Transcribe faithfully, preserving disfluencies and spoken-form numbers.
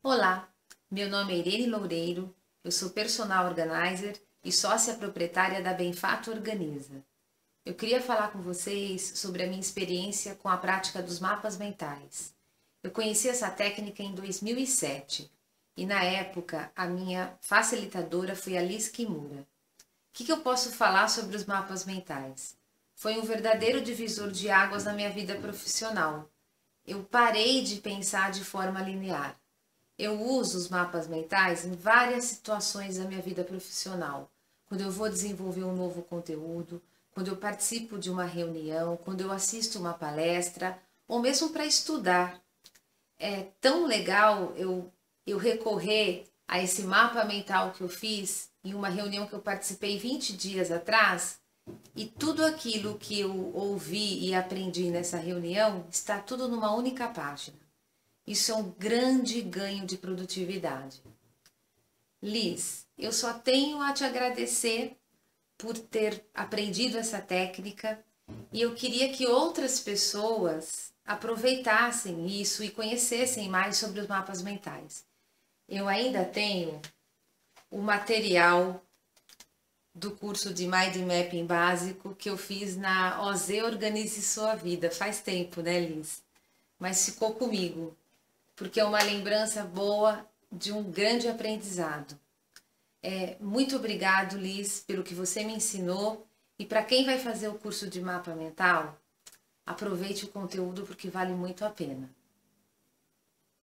Olá, meu nome é Irene Loureiro, eu sou personal organizer e sócia proprietária da Benfato Organiza. Eu queria falar com vocês sobre a minha experiência com a prática dos mapas mentais. Eu conheci essa técnica em dois mil e sete e na época a minha facilitadora foi a Liz Kimura. O que, que eu posso falar sobre os mapas mentais? Foi um verdadeiro divisor de águas na minha vida profissional. Eu parei de pensar de forma linear. Eu uso os mapas mentais em várias situações da minha vida profissional. Quando eu vou desenvolver um novo conteúdo, quando eu participo de uma reunião, quando eu assisto uma palestra, ou mesmo para estudar. É tão legal eu, eu recorrer a esse mapa mental que eu fiz em uma reunião que eu participei vinte dias atrás, e tudo aquilo que eu ouvi e aprendi nessa reunião está tudo numa única página. Isso é um grande ganho de produtividade. Liz, eu só tenho a te agradecer por ter aprendido essa técnica e eu queria que outras pessoas aproveitassem isso e conhecessem mais sobre os mapas mentais. Eu ainda tenho o material do curso de Mind Mapping básico que eu fiz na O Z Organize Sua Vida. Faz tempo, né, Liz? Mas ficou comigo, porque é uma lembrança boa de um grande aprendizado. É, muito obrigado, Liz, pelo que você me ensinou. E para quem vai fazer o curso de mapa mental, aproveite o conteúdo porque vale muito a pena.